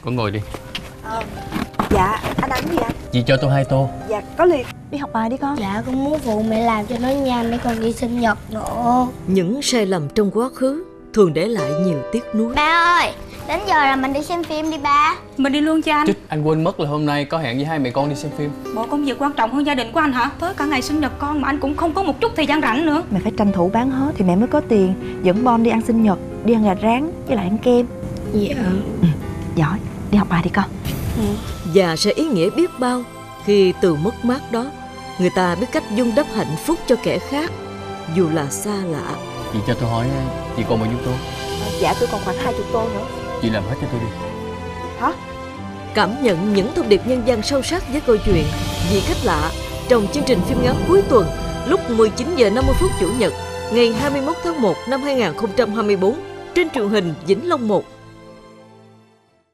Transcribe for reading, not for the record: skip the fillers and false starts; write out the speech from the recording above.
Con ngồi đi. Dạ, anh ăn gì anh? Chị cho tôi 2 tô. Dạ, có liền. Đi học bài đi con. Dạ con muốn phụ mẹ làm cho nó nhanh để con đi sinh nhật nữa. Những sai lầm trong quá khứ thường để lại nhiều tiếc nuối. Ba ơi, đến giờ là mình đi xem phim đi ba. Mình đi luôn cho anh. Chứ anh quên mất là hôm nay có hẹn với hai mẹ con đi xem phim. Bộ công việc quan trọng hơn gia đình của anh hả? Tới cả ngày sinh nhật con mà anh cũng không có một chút thời gian rảnh nữa. Mẹ phải tranh thủ bán hết thì mẹ mới có tiền dẫn Bon đi ăn sinh nhật, đi ăn gà rán với lại ăn kem. Dạ. Giỏi, đi học bài đi con. Và sẽ ý nghĩa biết bao khi từ mất mát đó người ta biết cách vun đắp hạnh phúc cho kẻ khác, dù là xa lạ. Chị cho tôi hỏi, chị còn bao nhiêu tô? Dạ, tôi còn khoảng 20 tô nữa. Chị làm hết cho tôi đi. Hả? Cảm nhận những thông điệp nhân văn sâu sắc với câu chuyện Vị Khách Lạ trong chương trình phim ngắn cuối tuần lúc 19 giờ 50 phút Chủ nhật ngày 21 tháng 1 năm 2024 trên truyền hình Vĩnh Long 1.